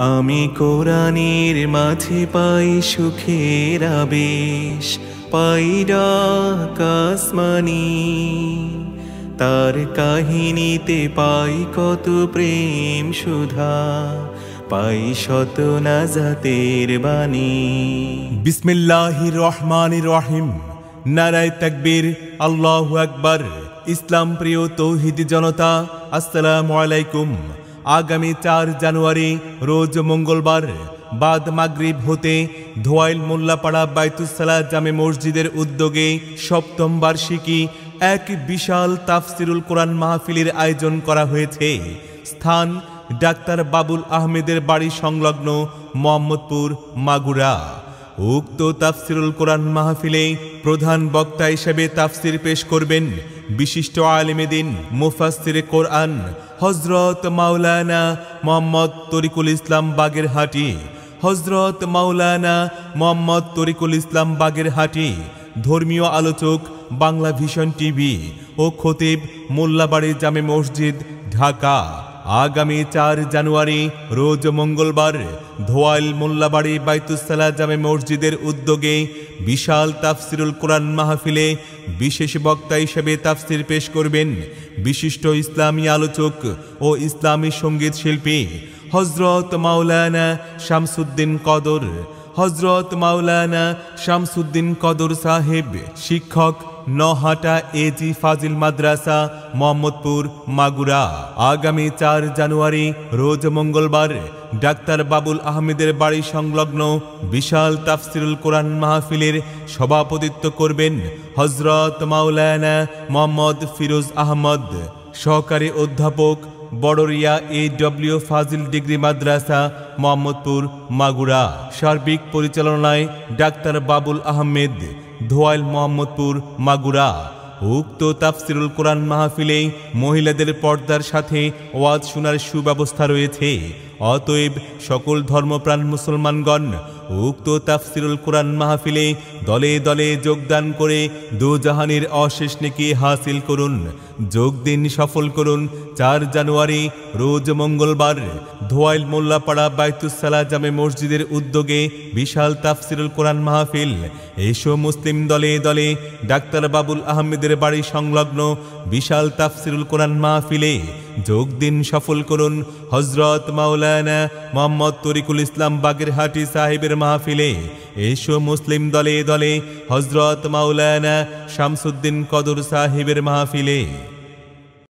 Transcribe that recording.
আমি কোরআনের মাঝে পাই সুখের আবেশ, পাই ডাক আসমানি, তার কাহিনীতে পাই কত প্রেম সুধা, পাই শত নাজাতের বাণী। বিসমিল্লাহির রহমানির রহিম। নারায়ে তাকবীর, আল্লাহু আকবার। ইসলাম প্রিয় তৌহিদি জনতা, আসসালামু আলাইকুম। আগামী 4 জানুয়ারি রোজ মঙ্গলবার বাদ মাগরিব হতে ধোয়াইল মোল্লাপাড়া বাইতুসসালাহ জামে মসজিদের উদ্যোগে 7ম বার্ষিকী এক বিশাল তাফসিরুল কোরআন মাহফিলের আয়োজন করা হয়েছে। স্থান ডাক্তার বাবুল আহমেদের বাড়ি সংলগ্ন মোহাম্মদপুর, মাগুরা। উক্ত তাফসিরুল কোরআন মাহফিলে প্রধান বক্তা হিসেবে তাফসির পেশ করবেন বিশিষ্ট আলেমে দ্বীন মুফাসসিরে কোরআন হযরত মাওলানা মোহাম্মদ তরিকুল ইসলাম বাগেরহাটি। হযরত মাওলানা মোহাম্মদ তরিকুল ইসলাম বাগেরহাটি ধর্মীয় আলোচক, বাংলা ভিশন টিভি ও খতিব, মোল্লাবাড়ি জামে মসজিদ, ঢাকা। আগামী 4 জানুয়ারি রোজ মঙ্গলবার ধোয়াইল মোল্লাবাড়ি বাইতুসসালাহ জামে মসজিদের উদ্যোগে বিশাল তাফসিরুল কোরআন মাহফিলে বিশেষ বক্তা হিসেবে তাফসির পেশ করবেন বিশিষ্ট ইসলামী আলোচক ও ইসলামী সঙ্গীত শিল্পী হযরত মাওলানা শামসুদ্দিন কদর। হযরত মাওলানা শামসুদ্দিন কদর সাহেব শিক্ষক, নহাটা এজি ফাজিল মাদ্রাসা, মোহাম্মদপুর, মাগুরা। আগামী 4 জানুয়ারি রোজ মঙ্গলবার ডাক্তার বাবুল আহমেদের বাড়ি সংলগ্ন বিশাল তাফসিরুল কোরআন মাহফিলের সভাপতিত্ব করবেন হযরত মাওলানা মোহাম্মদ ফিরোজ আহমদ, সহকারী অধ্যাপক, বড়রিয়া AW ফাজিল ডিগ্রি মাদ্রাসা, মোহাম্মদপুর, মাগুরা। সার্বিক পরিচালনায় ডাক্তার বাবুল আহমেদ, ধোয়াইল, মোহাম্মদপুর, মাগুরা। উক্ত তাফসিরুল কোরআন মাহফিলে মহিলাদের পর্দার সাথে ওয়াজ শোনার সুব্যবস্থা রয়েছে। অতএব সকল ধর্মপ্রাণ মুসলমানগণ উক্ত তাফসিরুল কোরআন মাহফিলে দলে দলে যোগদান করে দুজাহানের অশেষ নেকি হাসিল করুন। যোগ দিন, সফল করুন। 4 জানুয়ারি রোজ মঙ্গলবার ধোয়াইল মোল্লাপাড়া বাইতুসসালাহ জামে মসজিদের উদ্যোগে বিশাল তাফসিরুল কোরআন মাহফিল। এসো মুসলিম দলে দলে ডাক্তার বাবুল আহমেদের বাড়ি সংলগ্ন বিশাল তাফসিরুল কোরআন মাহফিলে যোগ দিন, সফল করুন। হযরত মাওলানা মোহাম্মদ তরিকুল ইসলাম বাগেরহাটি সাহেবের মাহফিলে এসো মুসলিম দলে দলে হযরত মাওলানা শামসুদ্দিন কদর সাহেবের মাহফিলে।